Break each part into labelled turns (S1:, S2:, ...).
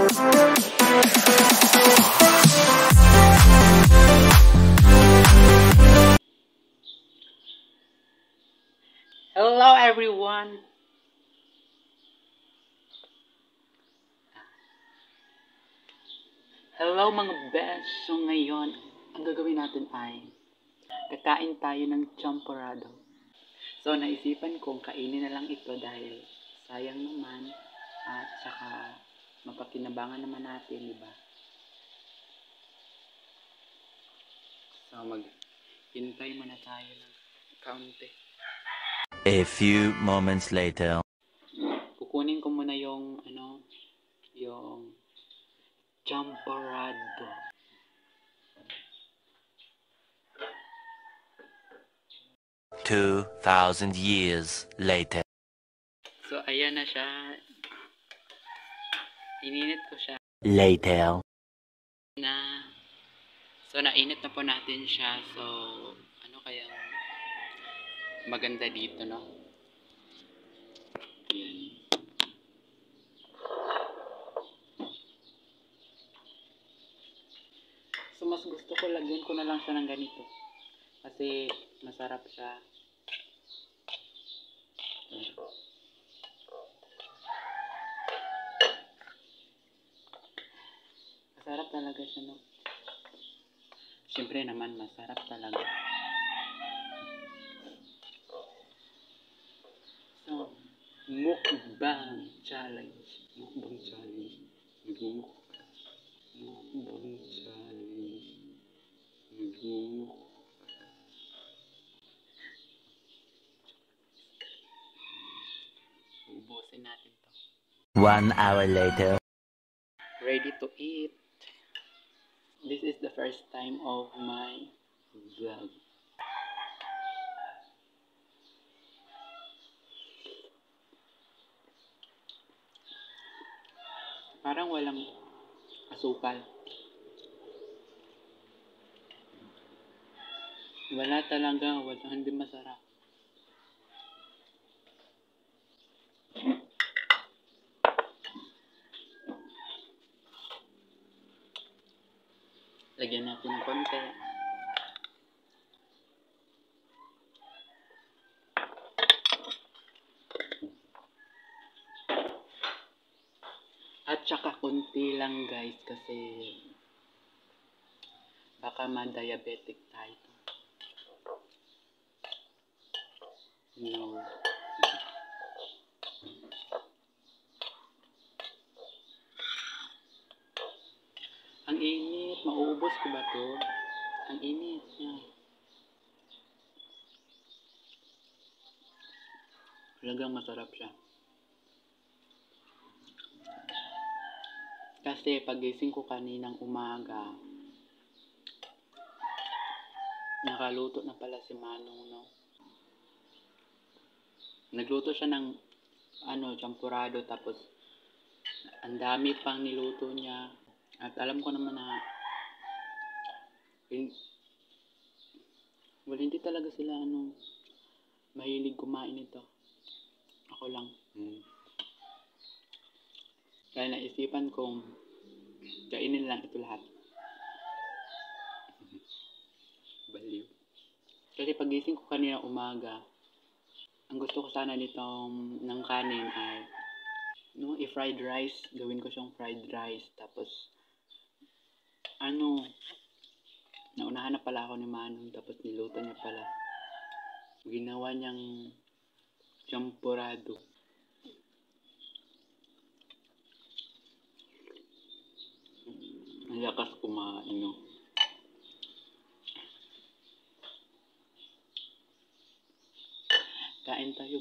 S1: Hello everyone! Hello mga best! So ngayon, ang gagawin natin ay kakain tayo ng champorado. So naisipan kong kainin na lang ito dahil sayang naman at saka mapakinabangan naman natin, di ba? So maghintay muna tayo ng kaunti.
S2: A few moments later.
S1: Kukunin ko muna yung yung champorado.
S2: $2,000 later.
S1: So ayan na siya. Ininit ko siya
S2: Later.
S1: na. So nainit na po natin siya. So ano kayang maganda dito, no? Ayan. So mas gusto ko lagyan ko na lang siya ng ganito. Kasi masarap siya. Masarap talaga siya, no? Siyempre naman masarap talaga. So, mukbang challenge. Mukbang challenge. Mukbang challenge. Ubusin natin to.
S2: 1 hour later.
S1: Ready to eat. This is the first time of my vlog. Parang walang asukal. Wala talaga, hindi masarap. Lagyan natin ng konti. At saka konti lang guys kasi baka ma-diabetic tayo. No. Ang init, mauubos ko ba to? Ang init niya. Talagang masarap siya. Kasi pagising ko kaninang umaga, nakaluto na pala si Manong, no? Nagluto siya ng champorado, tapos ang dami pang niluto niya. At alam ko naman na hindi talaga sila mahilig kumain ito. Ako lang. Kaya naisipan kong kainin lang ito lahat. Baliw. Kasi pagising ko kanina umaga, ang gusto ko sana nitong ng kanin ay i-fried rice. Gawin ko siyang fried rice. Tapos naunahan na pala ako ni Manong, tapos niluto niya pala. Ginawa niyang champorado. Ang lakas kumain, no? Kain tayo.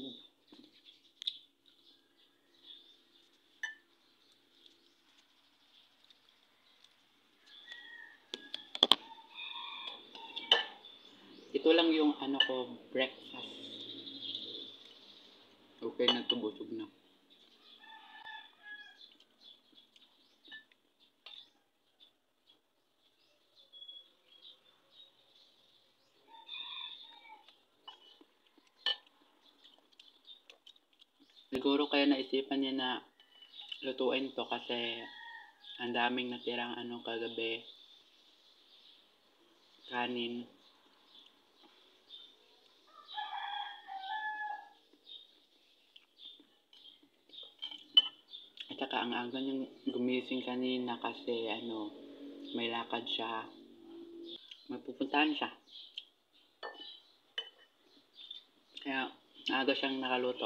S1: Ito lang yung breakfast. Okay na to, busog na. Siguro kaya naisipan niya na lutuin to kasi Ang daming natirang kagabi. Kanin. At saka ang aga niyang gumising kanina kasi may lakad siya. May pupuntahan siya. Kaya aga siyang nakaluto.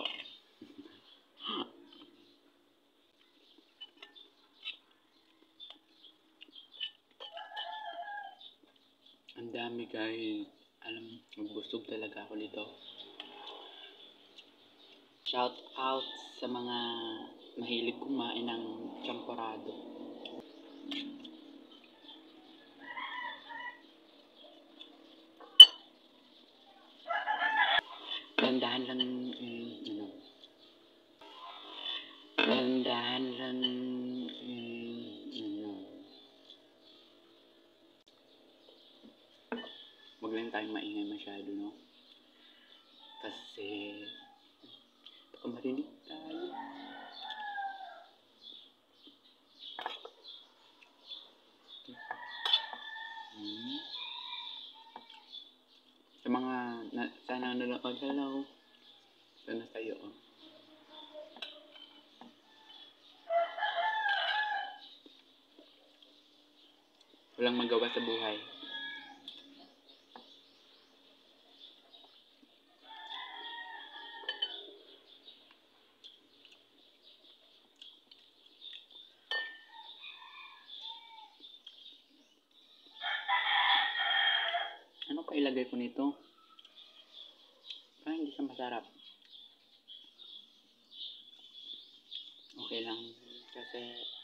S1: Ang dami guys. Alam, busog talaga ako dito. Shout out sa mga mahilig kumain ng champorado. Dandahan lang Dandahan lang Huwag lang tayong maingay masyado, no? Kasi baka marinig tayo. Sa mga sana nanonood, hello. Sana kayo, Walang magawa sa buhay. Ano pa ilagay ko nito? Parang hindi siya masarap. Okay lang. Kasi,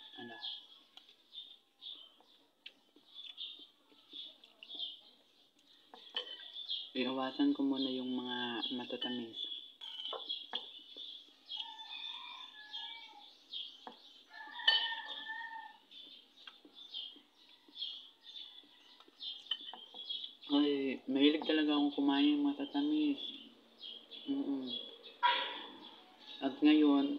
S1: iiwasan ko muna yung mga matatamis. Ay, mahilig talaga akong kumain ng matatamis. At ngayon,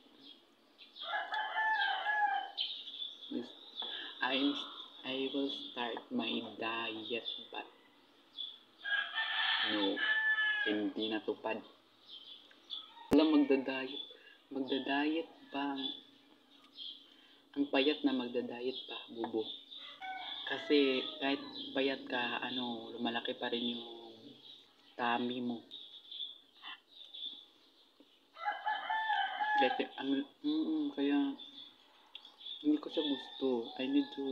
S1: I will start my diet but no, hindi natupad. Wala magda-diet pa. Ang payat na magda-diet pa, bubo. Kasi kahit payat ka, lumalaki pa rin yung tummy mo. Kaya hindi ko siya gusto. I need to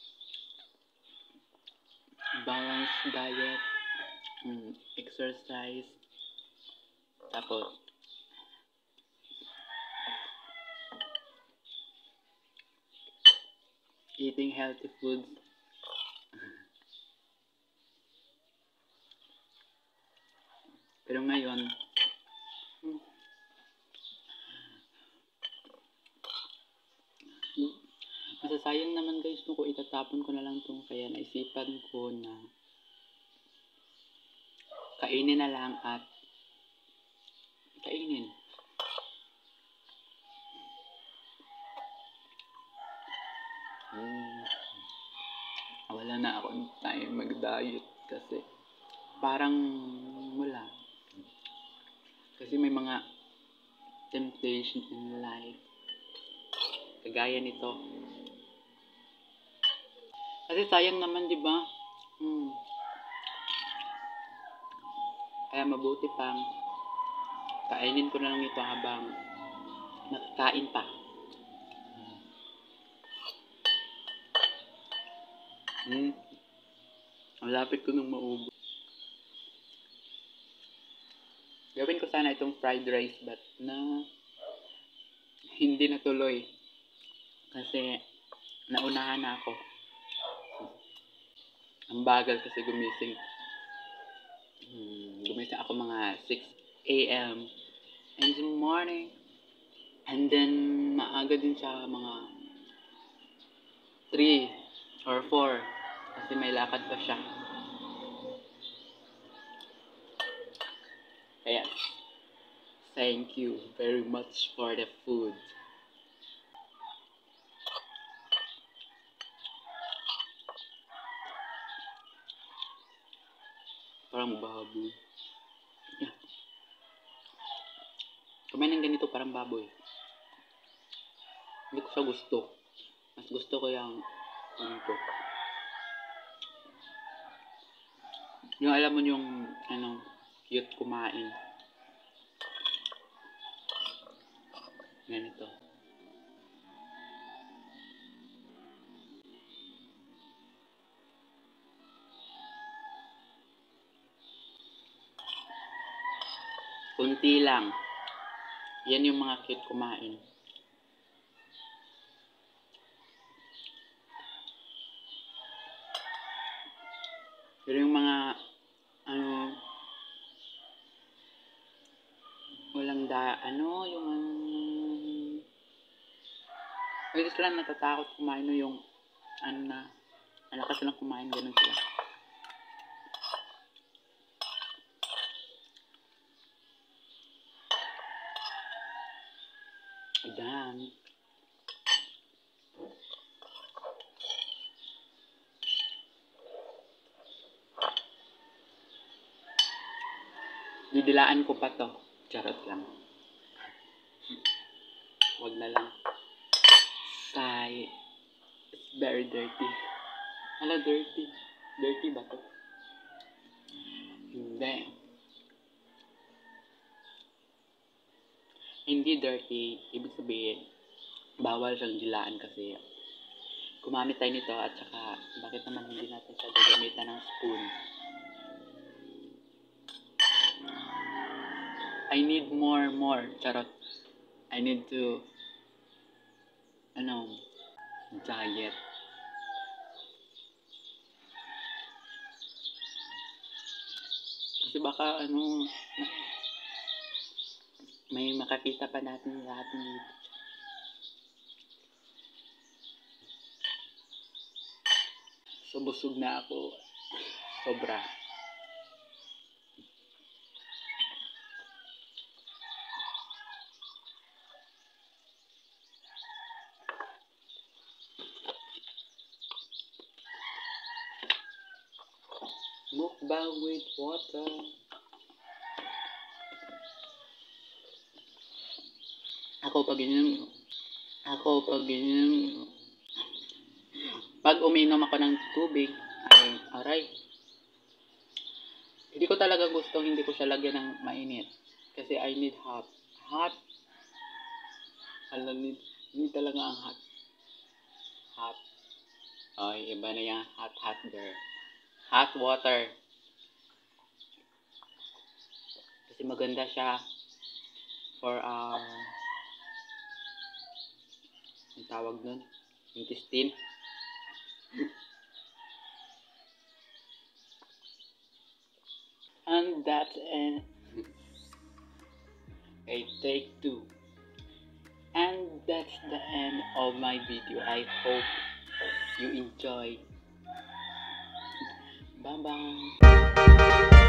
S1: balance diet, exercise, tapos eating healthy foods. Pero ngayon, masasayang naman guys kung itatapon ko na lang itong, kaya naisipan ko na kainin na lang at kainin. Wala na akong time mag-diet kasi parang wala. Kasi may mga temptation in life. Kagaya nito. Kasi sayang naman, di ba? Kaya mabuti pang kainin ko na lang ito habang nakakain pa. Malapit ko nung maubos. Gawin ko sana itong fried rice but hindi natuloy. Kasi naunahan na ako. Ang bagal kasi gumising. Gumising ako mga 6 a.m. in the morning. And then maaga din siya mga 3 or 4 kasi may lakad pa siya. Kaya thank you very much for the food. parang baboy. Yeah. Kumain ng ganito parang baboy. Hindi ko siya gusto. Mas gusto ko yung to. Yung alam mo yung cute kumain. Ganito. Kunti lang. Yan yung mga cute kumain. Pero yung mga walang yung pwede sila natatakot kumain yung malakas lang kumain, ganun sila. Ayan. Didilaan ko pa to. Charot lang. Wag na lang. It's very dirty. Hala, dirty. Dirty ba to? Hindi. Hindi dirty. Ibig sabihin, bawal siyang dilaan kasi gumamit tayo nito at saka bakit naman hindi natin siya gagamitan ng spoon. I need more. Charot. I need to diet. Kasi baka may makakita pa natin lahat dito. So busog na ako. Sobra. Mukbang with water. Ako pag uminom ako ng tubig, aray. Hindi ko talaga gusto, hindi ko siya lagyan ng mainit. Kasi I need hot. Hot. Need talaga ang hot. Hot. Ay, iba na yung hot girl. Hot water. Kasi maganda siya for ang tawag nun, intestine. And that's an take 2. And that's the end of my video. I hope you enjoy. Bye bye.